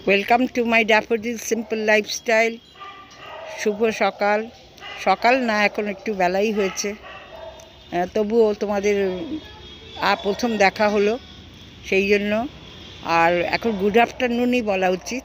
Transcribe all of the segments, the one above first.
Welcome to my Daffodil Simple Lifestyle. শুভ সকাল। সকাল না, এখন একটু বেলাই হয়েছে, তবুও তোমাদের প্রথম দেখা হলো সেই জন্য। আর এখন গুড আফটারনুনই বলা উচিত।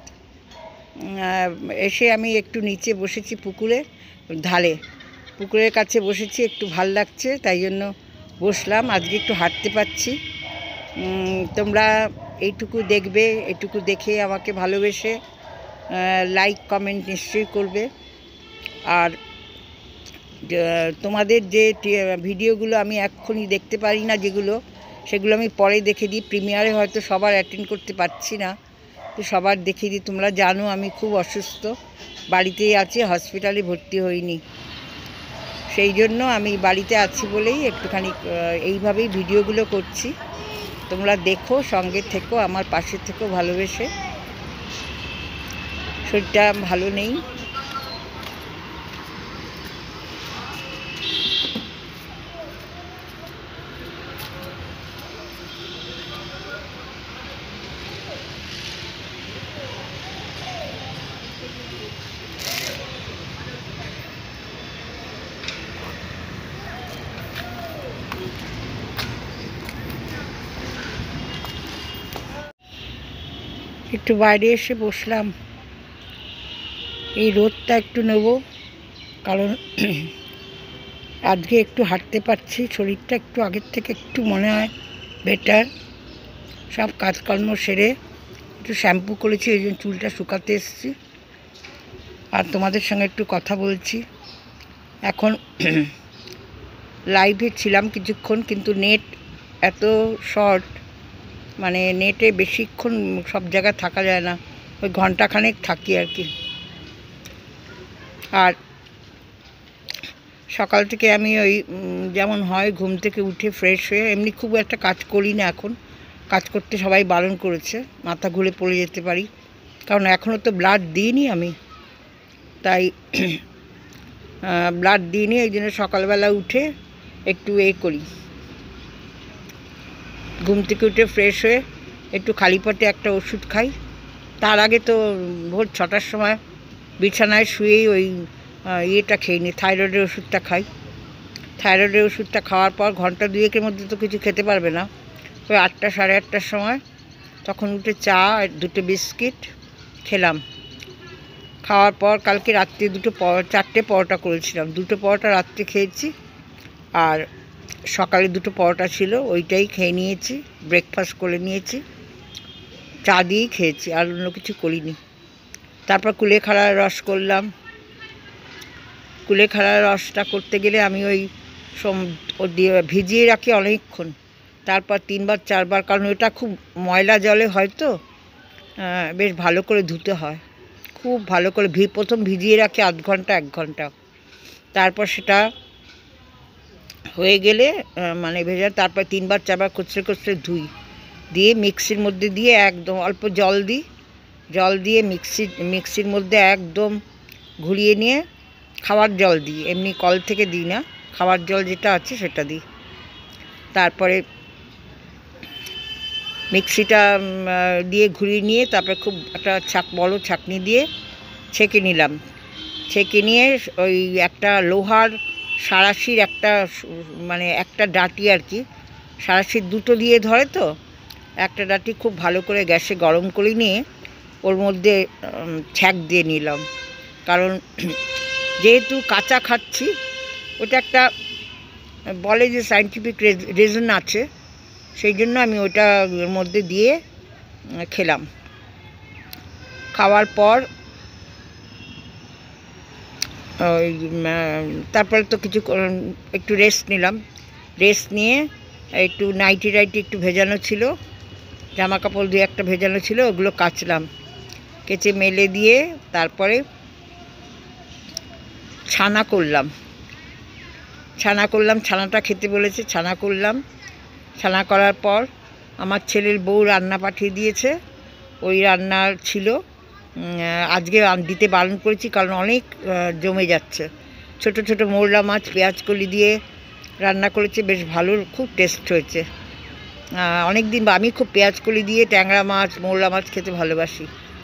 এসে আমি একটু নিচে বসেছি পুকুরের ধারে, পুকুরের কাছে বসেছি, একটু ভাল লাগছে তাই জন্য বসলাম। আজকে একটু হাঁটতে পারছি। তোমরা এইটুকু দেখবে, এটুকু দেখে আমাকে ভালোবেসে লাইক কমেন্ট নিশ্চয়ই করবে। আর তোমাদের যে ভিডিওগুলো আমি এক্ষুনি দেখতে পারি না, যেগুলো সেগুলো আমি পরে দেখে দিই। প্রিমিয়ারে হয়তো সবার অ্যাটেন্ড করতে পারছি না, তো সবার দেখে দিই। তোমরা জানো আমি খুব অসুস্থ, বাড়িতেই আছি, হসপিটালে ভর্তি হইনি। সেই জন্য আমি বাড়িতে আছি বলেই একটুখানি এইভাবেই ভিডিওগুলো করছি। তোমরা দেখো, সঙ্গে থেকো, আমার পাশে থেকো ভালোবেসে। শরীরটা ভালো নেই, একটু বাইরে এসে বসলাম। এই রোদটা একটু নেব, কারণ আজকে একটু হাঁটতে পারছি। শরীরটা একটু আগের থেকে একটু মনে হয় বেটার। সব কাজকর্ম সেরে একটু শ্যাম্পু করেছি, এই জন্য চুলটা শুকাতে এসেছি। আর তোমাদের সঙ্গে একটু কথা বলছি। এখন লাইভে ছিলাম কিছুক্ষণ, কিন্তু নেট এত শর্ট, মানে নেটে বেশিক্ষণ সব জায়গায় থাকা যায় না, ওই ঘন্টাখানেক থাকি আর কি। আর সকাল থেকে আমি ওই যেমন হয় ঘুম থেকে উঠে ফ্রেশ হয়ে, এমনি খুব একটা কাজ করি না এখন। কাজ করতে সবাই বারণ করেছে, মাথা ঘুরে পড়ে যেতে পারি, কারণ এখনও তো ব্লাড দিইনি আমি, তাই ব্লাড দিইনি। এই জন্য সকালবেলা উঠে একটু করি, ঘুম থেকে উঠে ফ্রেশ হয়ে একটু খালি পেটে একটা ওষুধ খাই। তার আগে তো ভোর 6টার সময় বিছানায় শুয়েই ওই খেয়ে নিই, থাইরয়েডের ওষুধটা খাই। থাইরয়েডের ওষুধটা খাওয়ার পর ঘন্টা দুয়েকের মধ্যে তো কিছু খেতে পারবে না। ওই 8টা সাড়ে 8টার সময় তখন উঠে চা আর 2টো বিস্কিট খেলাম। খাওয়ার পর কালকে রাত্রে 4টে পরোটা করেছিলাম, 2টো পরোটা রাত্রে খেয়েছি, আর সকালে 2টো পরোটা ছিল, ওইটাই খেয়ে নিয়েছি। ব্রেকফাস্ট করে নিয়েছি, চা দিয়েই খেয়েছি, আর অন্য কিছু করিনি। তারপর কুলেখাড়ার রস করলাম। কুলেখাড়ার রসটা করতে গেলে আমি ওই ভিজিয়ে রাখি অনেকক্ষণ, তারপর 3বার 4বার, কারণ ওটা খুব ময়লা জলে হয়তো বেশ ভালো করে ধুতে হয়, খুব ভালো করে প্রথম ভিজিয়ে রাখি আধ ঘন্টা 1 ঘন্টা। তারপর সেটা হয়ে গেলে মানে ভেজা, তারপর 3বার 4বার কচড়ে ধুই, দিয়ে মিক্সির মধ্যে দিয়ে একদম অল্প জল দিয়ে মিক্সির মধ্যে একদম ঘুরিয়ে নিয়ে, খাওয়ার জল দিই, এমনি কল থেকে দিই না, খাওয়ার জল যেটা আছে সেটা দিই। তারপরে মিক্সিটা দিয়ে ঘুরিয়ে নিয়ে তারপরে খুব একটা বড় ছাঁকনি দিয়ে ছেঁকে নিলাম। ছেঁকে নিয়ে ওই একটা লোহার সাঁড়াশির মানে একটা ডাঁটি আর কি, সাঁড়াশির 2টো দিয়ে ধরে তো, একটা ডাঁটি খুব ভালো করে গ্যাসে গরম করে নিয়ে ওর মধ্যে ছ্যাঁক দিয়ে নিলাম। কারণ যেহেতু কাঁচা খাচ্ছি, ওটা একটা বলে যে সায়েন্টিফিক রিজন আছে, সেই জন্য আমি ওটা ওর মধ্যে দিয়ে খেলাম। খাওয়ার পর ওই তারপরে তো কিছু একটু রেস্ট নিলাম। রেস্ট নিয়ে একটু নাইটি একটু ভেজানো ছিল, জামা কাপড় 2-1টা ভেজানো ছিল, ওগুলো কাচলাম। কেচে মেলে দিয়ে তারপরে ছানা করলাম। ছানাটা খেতে বলেছে, ছানা করলাম। ছানা করার পর আমার ছেলের বউ রান্না পাঠিয়ে দিয়েছে, ওই রান্না ছিল। আজকে দিতে বারণ করেছি, কারণ অনেক জমে যাচ্ছে। ছোট ছোট মোরলা মাছ পেঁয়াজ কলি দিয়ে রান্না করেছে, বেশ ভালো, খুব টেস্ট হয়েছে। অনেক দিন আমি খুব পেঁয়াজ কলি দিয়ে ট্যাংরা মাছ, মোরলা মাছ খেতে ভালোবাসি,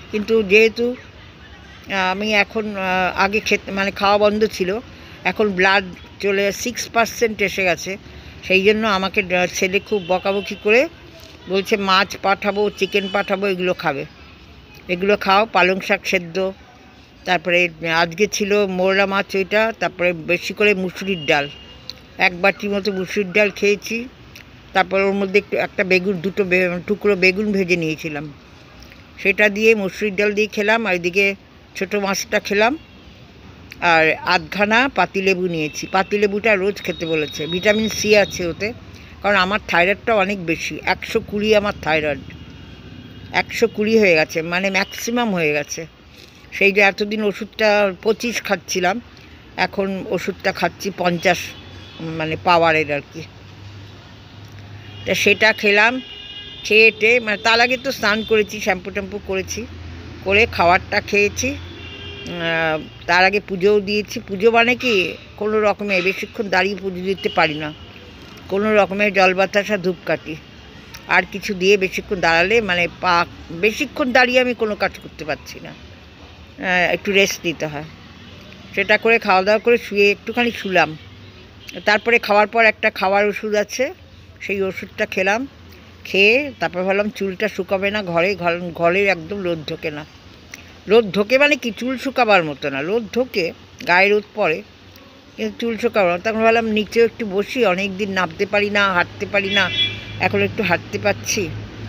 কিন্তু যেহেতু আমি এখন আগে মানে খাওয়া বন্ধ ছিল, এখন ব্লাড চলে 6% এসে গেছে, সেই জন্য আমাকে ছেলে খুব বকাবকি করে বলছে মাছ পাঠাবো, চিকেন পাঠাবো, এগুলো খাবে, এগুলো খাও, পালং শাক সেদ্ধ, তারপরে আজকে ছিল মোরলা মাছ ওইটা, তারপরে বেশি করে মুসুরির ডাল, 1 বাটি মতো মুসুরির ডাল খেয়েছি। তারপর ওর মধ্যে একটু একটা বেগুন, 2 টুকরো বেগুন ভেজে নিয়েছিলাম, সেটা দিয়ে মুসুরির ডাল দিয়ে খেলাম। আর এদিকে ছোটো মাছটা খেলাম, আর আধখানা পাতিলেবু নিয়েছি। পাতিলেবুটা রোজ খেতে বলেছে, ভিটামিন সি আছে ওতে, কারণ আমার থাইরয়েডটা অনেক বেশি, 120 আমার থাইরয়েড, 120 হয়ে গেছে, মানে ম্যাক্সিমাম হয়ে গেছে। সেই যে এতদিন ওষুধটা 25 খাচ্ছিলাম, এখন ওষুধটা খাচ্ছি 50, মানে পাওয়ারের আর কি। তা সেটা খেলাম, খেয়ে মানে তার আগে তো স্নান করেছি, শ্যাম্পু ট্যাম্পু করেছি, করে খাবারটা খেয়েছি। তার আগে পুজোও দিয়েছি। পুজো মানে কি, কোনো রকমে বেশিক্ষণ দাঁড়িয়ে পুজো দিতে পারি না, কোনো রকমের জল বাতাসা ধূপকাঠি, আর কিছু দিয়ে বেশিক্ষণ দাঁড়ালে মানে বেশিক্ষণ দাঁড়িয়ে আমি কোনো কাজ করতে পারছি না, একটু রেস্ট নিতে হয়। সেটা করে খাওয়া দাওয়া করে শুয়ে একটুখানি শুলাম। তারপরে খাওয়ার পর একটা খাওয়ার ওষুধ আছে, সেই ওষুধটা খেলাম। খেয়ে তারপর ভাবলাম চুলটা শুকাবে না, ঘরের একদম রোদ ঢোকে না। রোদ ঢোকে মানে কি, চুল শুকাবার মতো না, রোদ ঢোকে, গায়ে রোদ পড়ে, কিন্তু চুল শুকাবার না। তখন ভাবলাম নিচেও একটু বসি, অনেক দিন নামতে পারি না, হাঁটতে পারি না, এখন একটু হাঁটতে পারছি,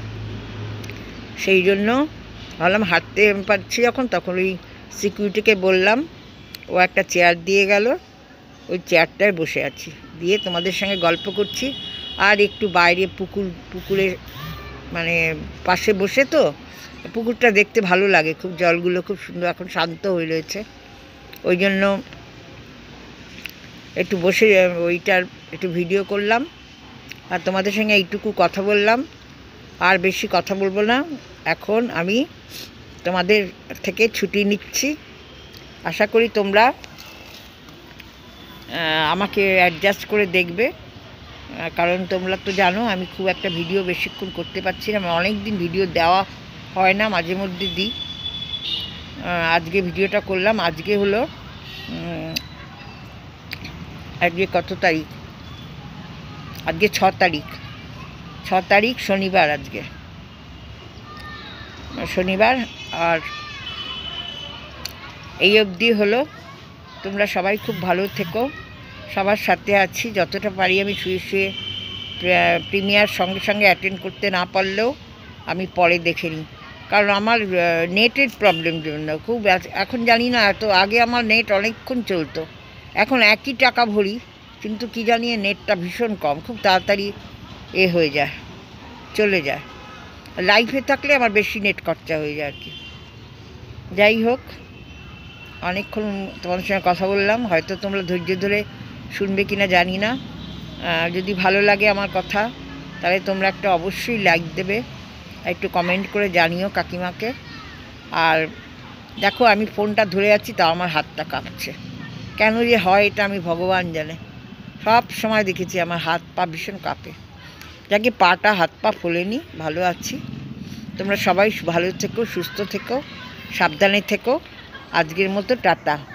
সেই জন্য ভাবলাম হাঁটতে পারছি যখন, তখন ওই সিকিউরিটিকে বললাম, ও একটা চেয়ার দিয়ে গেল, ওই চেয়ারটায় বসে আছি, দিয়ে তোমাদের সঙ্গে গল্প করছি। আর একটু বাইরে পুকুরের মানে পাশে বসে, তো পুকুরটা দেখতে ভালো লাগে খুব, জলগুলো খুব সুন্দর, এখন শান্ত হয়ে রয়েছে, ওই জন্য একটু বসে ওইটার একটু ভিডিও করলাম, আর তোমাদের সঙ্গে এইটুকু কথা বললাম, আর বেশি কথা বলবো না। এখন আমি তোমাদের থেকে ছুটি নিচ্ছি। আশা করি তোমরা আমাকে অ্যাডজাস্ট করে দেখবে, কারণ তোমরা তো জানো আমি খুব একটা ভিডিও বেশিক্ষণ করতে পারছি না, আমার অনেক দিন ভিডিও দেওয়া হয় না, মাঝে মধ্যে দিই। আজকে ভিডিওটা করলাম, আজকে হলো আজকে কত তারিখ, আজকে 6 তারিখ শনিবার, আজকে শনিবার। আর এই অবধি হলো, তোমরা সবাই খুব ভালো থেকো, সবার সাথে আছি, যতটা পারি আমি শুয়ে শুয়ে প্রিমিয়ার সঙ্গে সঙ্গে অ্যাটেন্ড করতে না পারলেও আমি পরে দেখে নিই, কারণ আমার নেটের প্রবলেম জন্য খুব, এখন জানি না, এত আগে আমার নেট অনেকক্ষণ চলতো, এখন একই টাকা ভরি, কিন্তু কি জানি নেটটা ভীষণ কম, খুব তাড়াতাড়ি হয়ে যায়, চলে যায়। লাইফে থাকলে আমার বেশি নেট খরচা হয়ে যায় আর কি। যাই হোক, অনেকক্ষণ তোমাদের সঙ্গে কথা বললাম, হয়তো তোমরা ধৈর্য ধরে শুনবে কি না জানি না। যদি ভালো লাগে আমার কথা, তাহলে তোমরা একটা অবশ্যই লাইক দেবে, একটু কমেন্ট করে জানিও কাকিমাকে। আর দেখো আমি ফোনটা ধরে আছি, তাও আমার হাতটা কাঁপছে, কেন যে হয় এটা আমি ভগবান জানে, সব সময় দেখেছি আমার হাত পা ভীষণ কাঁপে। যাকে পাটা হাত পা ফোলেনি, ভালো আছি। তোমরা সবাই ভালো থেকো, সুস্থ থেকো, সাবধানে থেকো। আজকের মতো টাটা।